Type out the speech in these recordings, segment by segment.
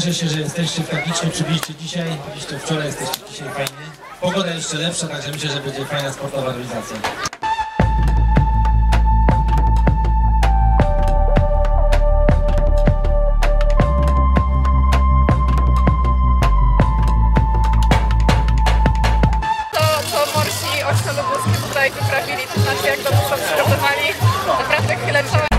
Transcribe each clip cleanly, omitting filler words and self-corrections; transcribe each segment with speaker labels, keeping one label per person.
Speaker 1: Cieszę się, że jesteście tak licznie przybyliście dzisiaj. Byliście wczoraj, jesteście dzisiaj fajnie. Pogoda jeszcze lepsza, także myślę, że będzie fajna sportowa realizacja.
Speaker 2: To morsi ośmiolubuskie tutaj wyprawili, to znaczy jak dobrze są przygotowani. Naprawdę chylę czoła.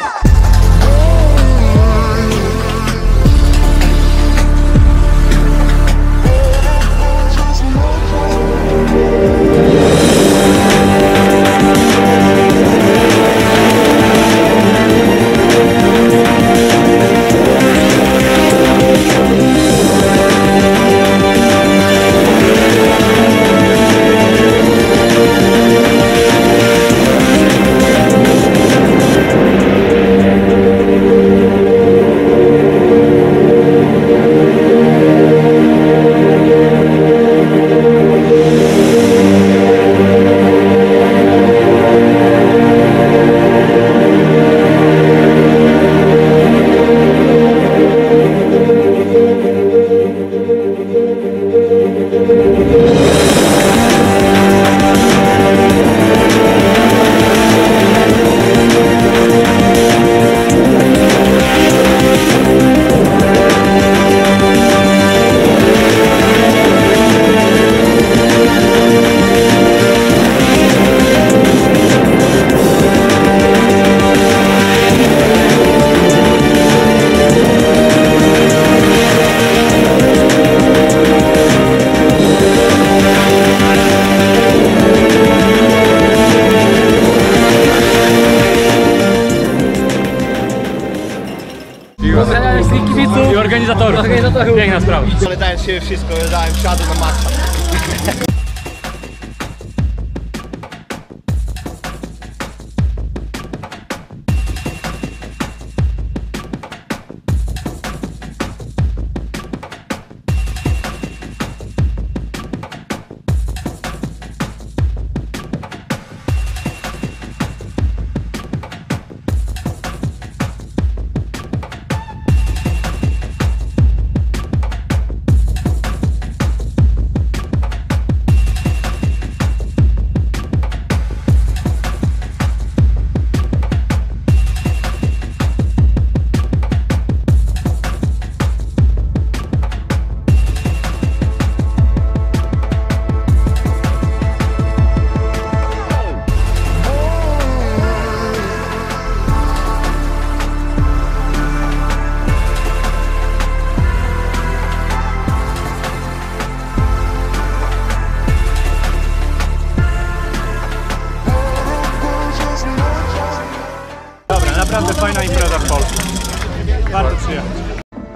Speaker 3: Kibiców i organizatorów. Piękna sprawa.
Speaker 4: Ale dałem się wszystko, dałem siadu na maksa.
Speaker 3: Naprawdę fajna impreza w Polsce. Bardzo przyjemnie.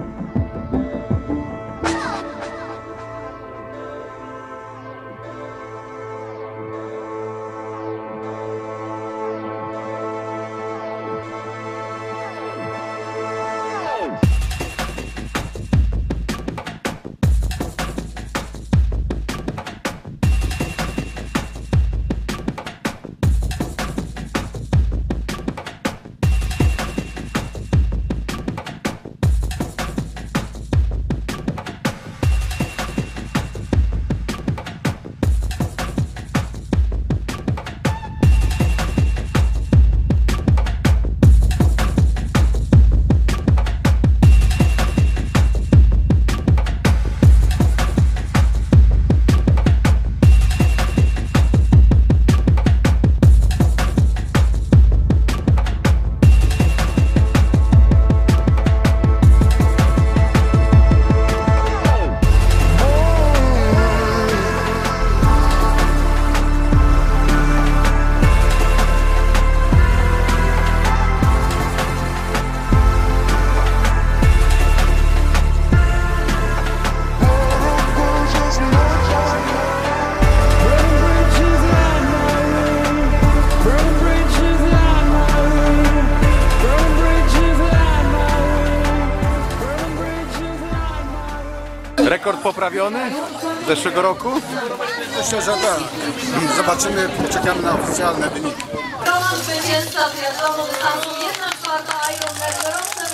Speaker 5: Rekord poprawiony z zeszłego roku?
Speaker 6: Myślę, że tak. Zobaczymy, czekamy na oficjalne wyniki.
Speaker 7: Roman zwycięzca triatlonu dystansu 1/4 Ironman.